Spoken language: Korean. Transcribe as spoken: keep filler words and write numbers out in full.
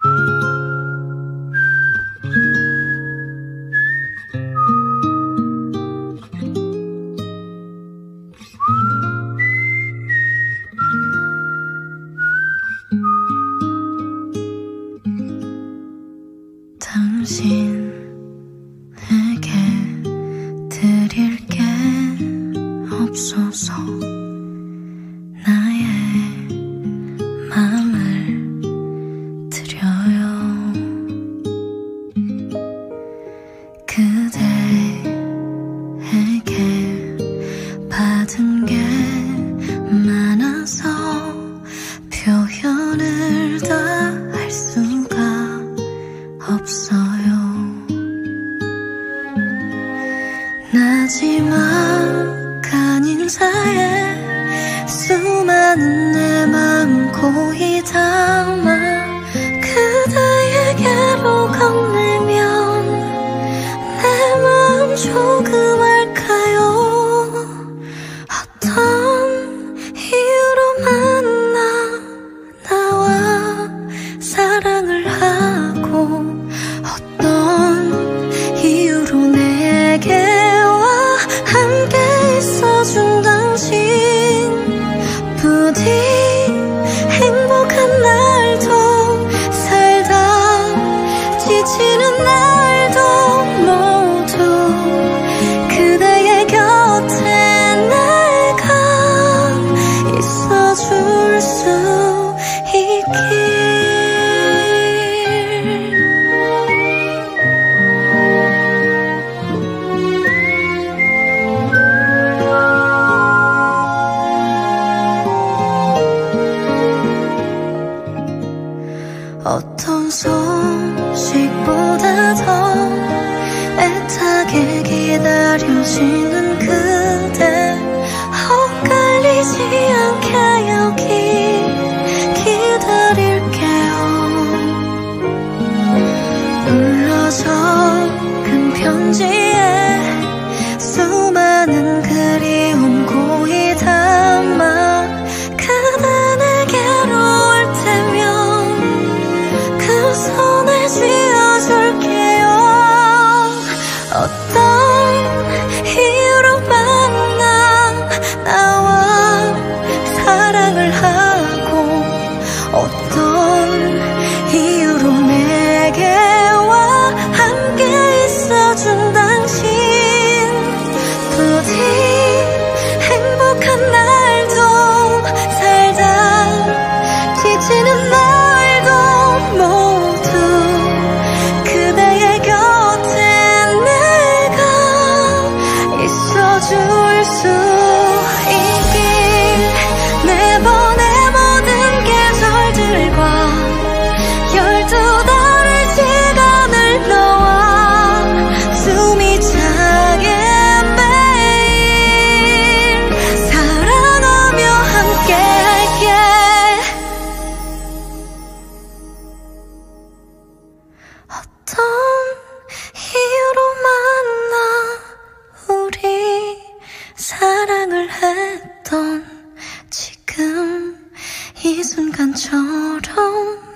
당신에게 드릴 게 없어서 나의 마음을 드려요. 그대에게 받은 게 많아서 표현을 다 할 수가 없어요. 마지막한 인사에 수많은 내 마음 고이 담아 그대에게로 건네면 내 마음 조금 알까요? 어떤 이유로 만나 나와 사랑을 하고 어떤 이유로 내게 함께 있어준 당신 부디 행복한 날도 살다 지치는 날도 모두 그대의 곁에 내가 있어줄 수 있길. 어떤 소식보다 더 애타게 기다려지는 그대 엇갈리지 않게 여기 기다릴게요. 눌러 적은 편지에 수많은 그리움 고이 담아 그대에게로 올 테면 손을 쥐어줄게요. 어떤 이유로 만나 나와 사랑을 하고 어떤 이유로 내게와 함께 있어준 당신 부디 행복한 날도 살다 지치는 날도 모두 그대의 곁에 내가 있어줄 수 있길. 매번의 모든 계절들과 열두 달의 시간을 너와 숨이 차게 매일 사랑하며 함께 할게. 어떤 이유로 만나 우리 사랑을 했던 지금 이 순간처럼